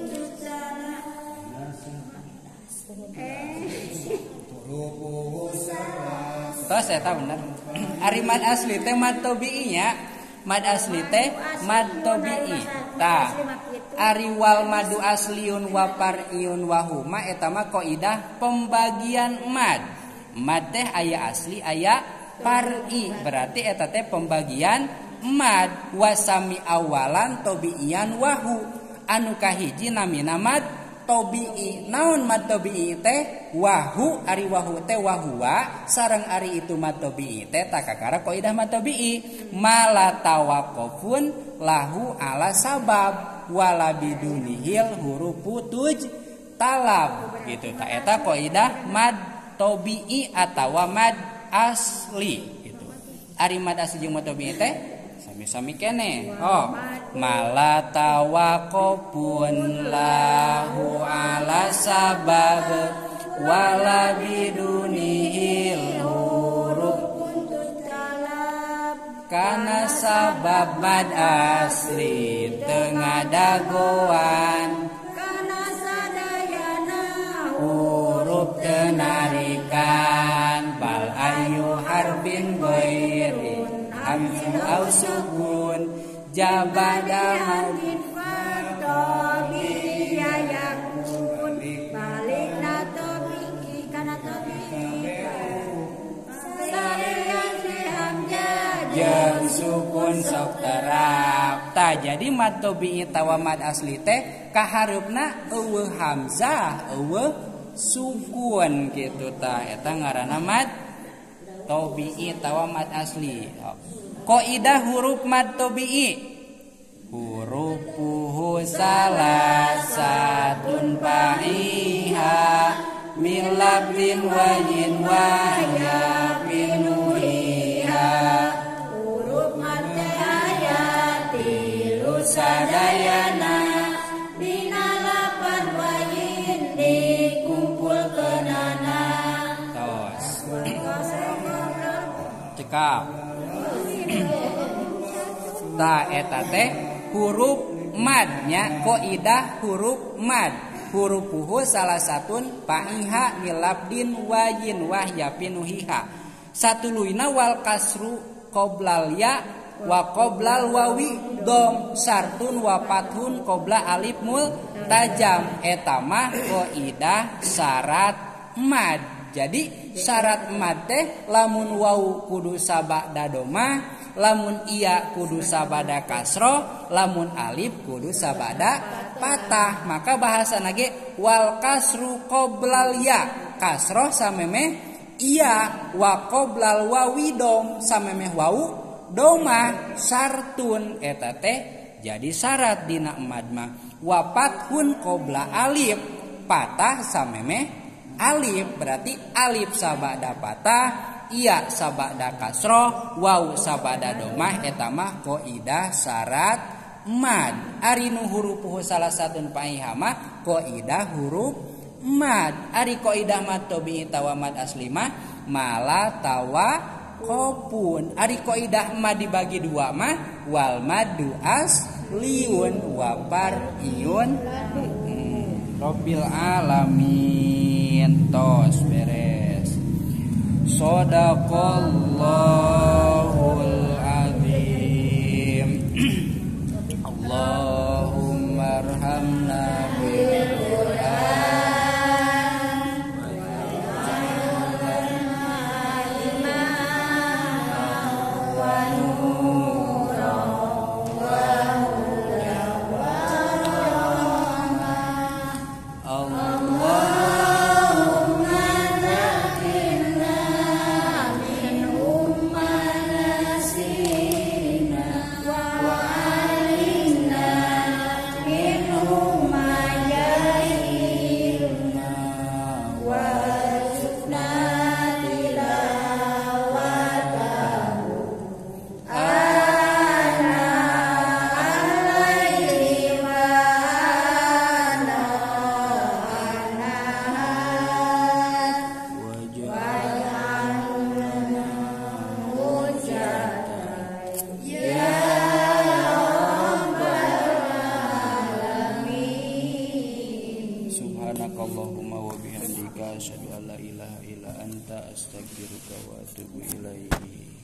tos eta bener. Ari mad asli teh mad tobi'i nya. Mad asli teh mad tobi'i. Tah ari wal madu asliun wa par'iun wa huma eta mah qaidah pembagian mad. Mad teh aya asli aya par'i. Berarti eta teh pembagian mad. Wasami awalan tobi'ian wahu. Anu kahiji namina mad tobi'i. Naon mad tobi'i teh? Wahu ari wahu teh wahua sareng ari itu mad tobi'i teh takakara qaidah mad tobi'i mala tawaqofun lahu ala sabab wala bidunihil hurufu tuj talab gitu. Ta eta qaidah mad tobi'i atawa mad asli gitu. Ari mad asli jeung mad tobi'i teh sami-sami kene. Oh, malatawaqopun lahu ala sabab wala bidunihil huruf kana sabab mad asli tengah dagoan kana sadayana huruf tenarikan bal ayu harbin ghairi hamzun au sukun jabada hadin fatobi ya yakun balik na tobi kana tobi sariyan fi hamzah jeung sukun sok terap. Tah jadi mad tabi'i tawa mad asli teh kaharupna eueuh hamzah eueuh sukun kitu tah eta ngaranna mad tabi'i tawa mad asli. Qaidah huruf mad tabi'i hurufuhu salasatun fa'iha min labdin wajin wahya binuhiha huruf mad ayati sadayana dina lapan wayin dikumpulkeunana tos cekap ta eta teh huruf mad nya qaidah huruf mad hurufuhu salah satun fa'iha milabdin wajin wahya pinuhiha satuluina wal kasru qoblal ya wa qoblal wawi dom sartun wa fathun qobla alif mul tajam eta mah qaidah syarat mad. Jadi syarat mad teh lamun wau kudu sabada doma, lamun iya kudu sabada kasro, lamun alif kudu sabada patah. Maka bahasa nage wal kasru qoblal ya kasro samemeh iya wa qoblal wawi dom samemeh wau doma sartun eta teh jadi syarat dina mad mah wa fathun qobla alif patah samemeh alif berarti alif sabada patah iya sabada kasro waw sabada domah eta mah qaidah syarat mad. Ari nu hurufuhu salah satun fa'iha mah qaidah huruf mad. Ari qaidah mad tabi'i tawa mad asli mah mala tawa qopun. Ari qaidah mad dibagi dua mah wal madu asliun wa far'iyun hmm. Rabbil alamin. Tos beres. Shadaqallahul azim. Allahumma arhamna bil Qur'an wa nuran wa hudan wa rahmah Allahumma zakirna minhum ma nasina wa alimna minhum ma jahilna warzuqna tilawatahu ana al-laili wa ana an-nahar waj'alna hujjatan ya rabbal alamin. Subhanakallahumma wa bihamdika asyhadu an la ilaha illa anta astaghfiruka wa atubu ilaik.